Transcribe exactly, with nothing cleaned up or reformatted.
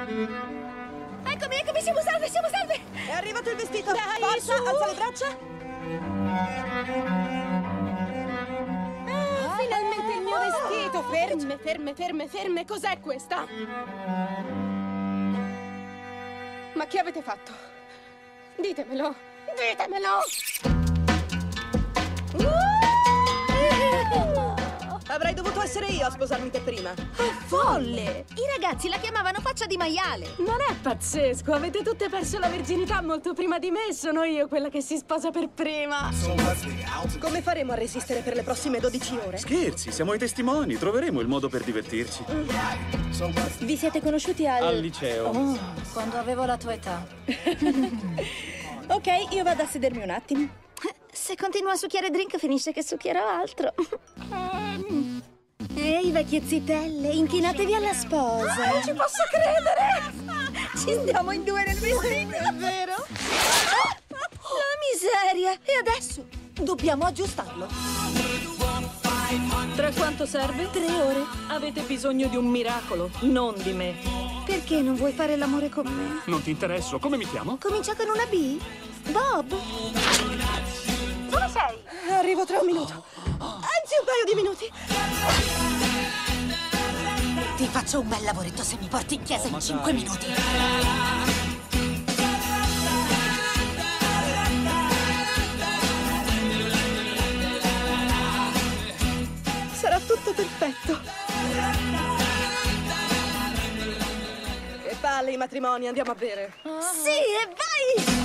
Eccomi, eccomi, siamo salve, siamo salve! È arrivato il vestito! Dai, Forza, su. alza le braccia! Ah, finalmente il mio vestito! Ferme, ferme, ferme, ferme! Cos'è questa? Ma che avete fatto? Ditemelo! Ditemelo! Avrei dovuto essere io a sposarmi te prima. È folle! I ragazzi la chiamavano faccia di maiale! Non è pazzesco, avete tutte perso la virginità molto prima di me, sono io quella che si sposa per prima. Come faremo a resistere per le prossime dodici ore? Scherzi, siamo i testimoni, troveremo il modo per divertirci. Vi siete conosciuti al... Al liceo. Oh. Quando avevo la tua età. Ok, io vado a sedermi un attimo. Se continuo a succhiare drink finisce che succhierò altro. Ehi, vecchie zitelle, inchinatevi alla sposa. Non ci posso credere! Ci stiamo in due nel vestito. È vero? La miseria! E adesso? Dobbiamo aggiustarlo. Tra quanto serve? Tre ore. Avete bisogno di un miracolo, non di me. Perché non vuoi fare l'amore con me? Non ti interesso, come mi chiamo? Comincia con una B? Bob? Dove sei? Arrivo tra un minuto. Anzi, un paio di minuti. Ti faccio un bel lavoretto se mi porti in chiesa in cinque minuti. Sarà tutto perfetto. Che palle i matrimoni, andiamo a bere. Sì, e vai!